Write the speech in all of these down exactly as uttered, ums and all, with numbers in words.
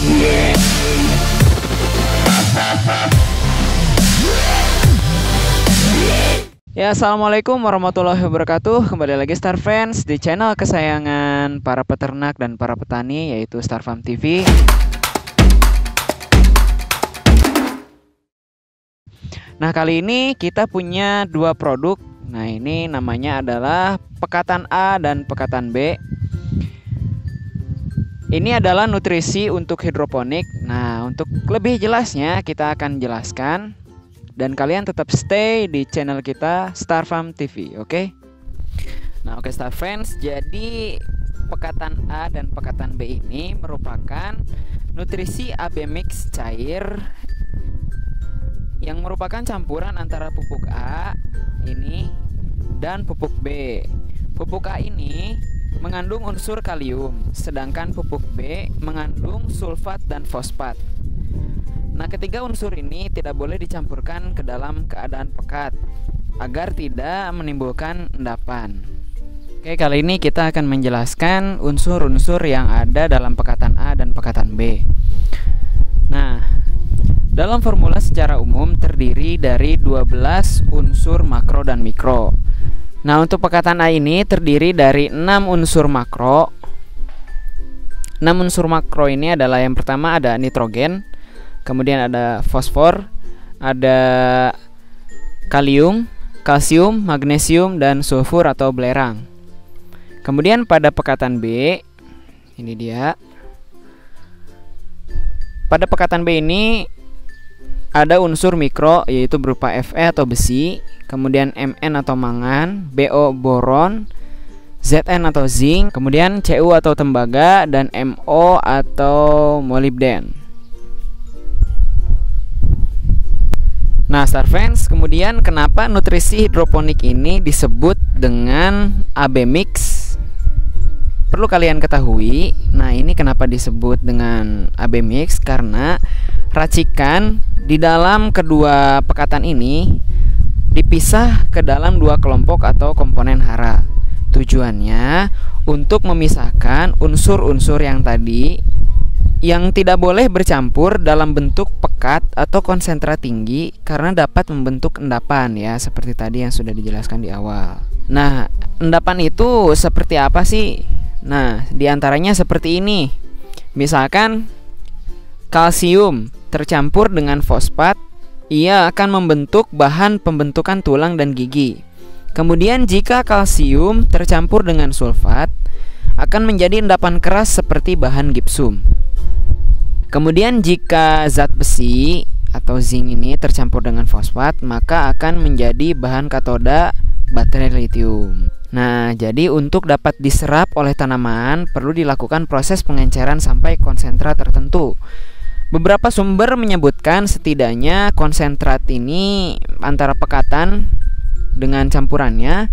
Ya, assalamualaikum warahmatullahi wabarakatuh. Kembali lagi Star Friends di channel kesayangan para peternak dan para petani, yaitu Star Farm T V. Nah, kali ini kita punya dua produk. Nah, ini namanya adalah Pekatan A dan Pekatan B. Ini adalah nutrisi untuk hidroponik. Nah, untuk lebih jelasnya kita akan jelaskan. Dan kalian tetap stay di channel kita Star Farm T V, oke? Okay? Nah, oke okay, Star Friends, jadi Pekatan A dan Pekatan B ini merupakan nutrisi A B mix cair yang merupakan campuran antara pupuk A ini dan pupuk B. Pupuk A ini mengandung unsur kalium, sedangkan pupuk B mengandung sulfat dan fosfat. Nah, ketiga unsur ini tidak boleh dicampurkan ke dalam keadaan pekat agar tidak menimbulkan endapan. Oke, kali ini kita akan menjelaskan unsur-unsur yang ada dalam Pekatan A dan Pekatan B. Nah, dalam formula secara umum terdiri dari dua belas unsur makro dan mikro. Nah, untuk Pekatan A ini terdiri dari enam unsur makro. enam unsur makro ini adalah yang pertama ada nitrogen, kemudian ada fosfor, ada kalium, kalsium, magnesium, dan sulfur atau belerang. Kemudian pada Pekatan B, ini dia. Pada Pekatan B ini ada unsur mikro, yaitu berupa Fe atau besi, kemudian Mn atau mangan, Bo boron, Zn atau zinc, kemudian Cu atau tembaga, dan Mo atau molybden. Nah, Star Friends, kemudian kenapa nutrisi hidroponik ini disebut dengan A B mix? Perlu kalian ketahui, nah ini kenapa disebut dengan A B mix, karena racikan di dalam kedua pekatan ini dipisah ke dalam dua kelompok atau komponen hara. Tujuannya untuk memisahkan unsur-unsur yang tadi yang tidak boleh bercampur dalam bentuk pekat atau konsentrat tinggi karena dapat membentuk endapan, ya, seperti tadi yang sudah dijelaskan di awal. Nah, endapan itu seperti apa sih? Nah, diantaranya seperti ini. Misalkan kalsium tercampur dengan fosfat, ia akan membentuk bahan pembentukan tulang dan gigi. Kemudian jika kalsium tercampur dengan sulfat, akan menjadi endapan keras seperti bahan gipsum. Kemudian jika zat besi atau zinc ini tercampur dengan fosfat, maka akan menjadi bahan katoda baterai lithium. Nah, jadi untuk dapat diserap oleh tanaman perlu dilakukan proses pengenceran sampai konsentrat tertentu. Beberapa sumber menyebutkan setidaknya konsentrat ini antara pekatan dengan campurannya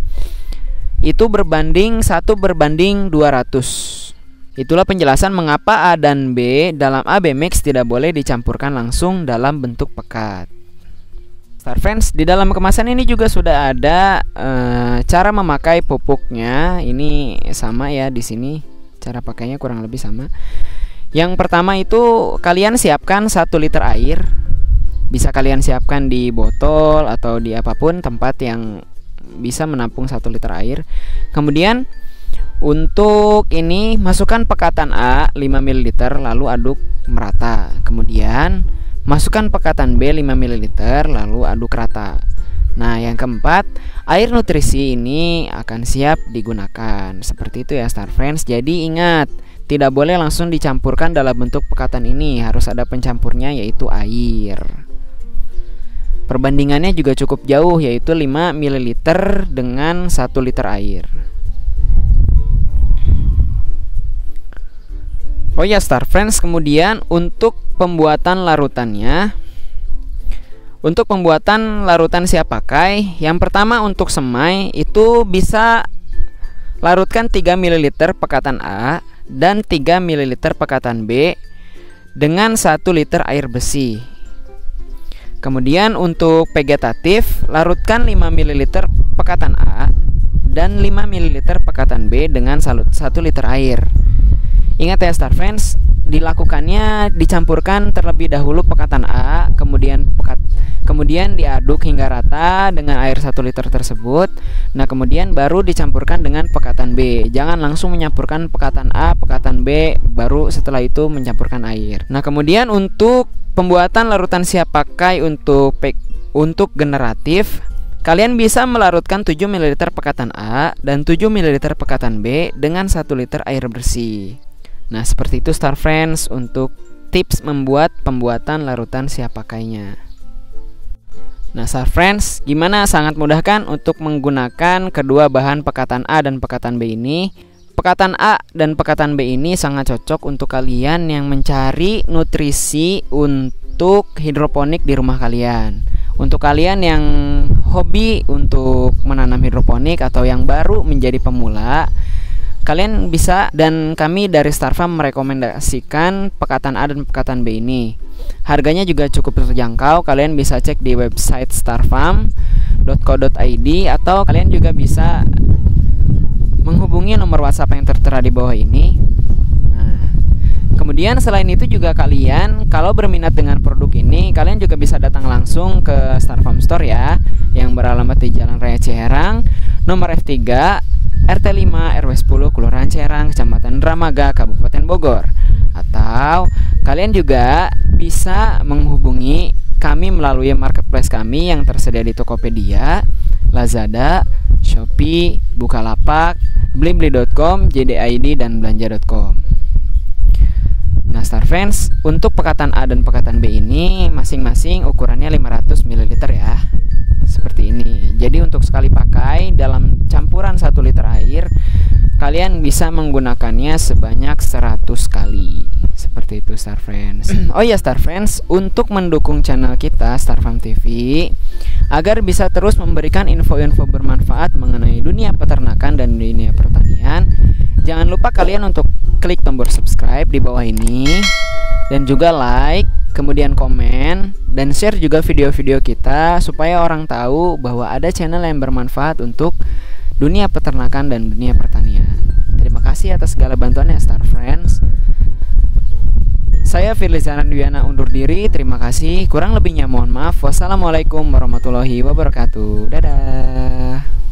itu berbanding satu berbanding dua ratus. Itulah penjelasan mengapa A dan B dalam A B mix tidak boleh dicampurkan langsung dalam bentuk pekat. Star Friends, di dalam kemasan ini juga sudah ada e, cara memakai pupuknya. Ini sama ya di sini. Cara pakainya kurang lebih sama. Yang pertama itu kalian siapkan satu liter air. Bisa kalian siapkan di botol atau di apapun tempat yang bisa menampung satu liter air. Kemudian untuk ini masukkan Pekatan A lima mililiter lalu aduk merata. Kemudian masukkan Pekatan B lima mililiter lalu aduk rata. Nah, yang keempat, air nutrisi ini akan siap digunakan. Seperti itu ya Star Friends. Jadi ingat, tidak boleh langsung dicampurkan dalam bentuk pekatan ini. Harus ada pencampurnya, yaitu air. Perbandingannya juga cukup jauh, yaitu lima mililiter dengan satu liter air. Oh ya Star Friends, kemudian untuk pembuatan larutannya, untuk pembuatan larutan siap pakai, yang pertama untuk semai itu bisa larutkan tiga mililiter pekatan A dan tiga mililiter pekatan B dengan satu liter air besi. Kemudian untuk vegetatif, larutkan lima mililiter pekatan A dan lima mililiter pekatan B dengan satu liter air. Ingat ya Star Friends, di dilakukannya dicampurkan terlebih dahulu pekatan A, kemudian pekat, kemudian diaduk hingga rata dengan air satu liter tersebut. Nah, kemudian baru dicampurkan dengan pekatan B. Jangan langsung mencampurkan pekatan A, pekatan B, baru setelah itu mencampurkan air. Nah, kemudian untuk pembuatan larutan siap pakai untuk pek, untuk generatif, kalian bisa melarutkan tujuh mililiter pekatan A dan tujuh mililiter pekatan B dengan satu liter air bersih. Nah, seperti itu Star Friends untuk tips membuat pembuatan larutan siap pakainya. Nah, Star Friends, gimana? Sangat mudah kan untuk menggunakan kedua bahan pekatan A dan pekatan B ini? Pekatan A dan pekatan B ini sangat cocok untuk kalian yang mencari nutrisi untuk hidroponik di rumah kalian. Untuk kalian yang hobi untuk menanam hidroponik atau yang baru menjadi pemula, kalian bisa, dan kami dari Star Farm merekomendasikan pekatan A dan pekatan B ini. Harganya juga cukup terjangkau. Kalian bisa cek di website starfarm dot co dot i d atau kalian juga bisa menghubungi nomor WhatsApp yang tertera di bawah ini. Nah, kemudian selain itu juga kalian kalau berminat dengan produk ini, kalian juga bisa datang langsung ke Star Farm Store ya, yang beralamat di Jalan Raya Ciherang, nomor F tiga, R T lima, R W sepuluh, Kelurahan Ciherang, Kecamatan Dramaga, Kabupaten Bogor. Atau kalian juga bisa menghubungi kami melalui marketplace kami yang tersedia di Tokopedia, Lazada, Shopee, Bukalapak, blibli dot com, J D I D, dan belanja dot com. Nah, Star Friends, untuk pekatan A dan pekatan B ini masing-masing ukurannya lima ratus mililiter ya. Seperti ini. Jadi untuk sekali pakai dalam campuran satu liter air, kalian bisa menggunakannya sebanyak seratus kali. Seperti itu Star Friends. Oh iya Star Friends, untuk mendukung channel kita Star Farm T V agar bisa terus memberikan info-info bermanfaat mengenai dunia peternakan dan dunia pertanian, jangan lupa kalian untuk klik tombol subscribe di bawah ini, dan juga like, kemudian komen, dan share juga video-video kita supaya orang tahu bahwa ada channel yang bermanfaat untuk dunia peternakan dan dunia pertanian. Terima kasih atas segala bantuannya Star Friends. Saya Firliza Randiana undur diri. Terima kasih. Kurang lebihnya mohon maaf. Wassalamualaikum warahmatullahi wabarakatuh. Dadah.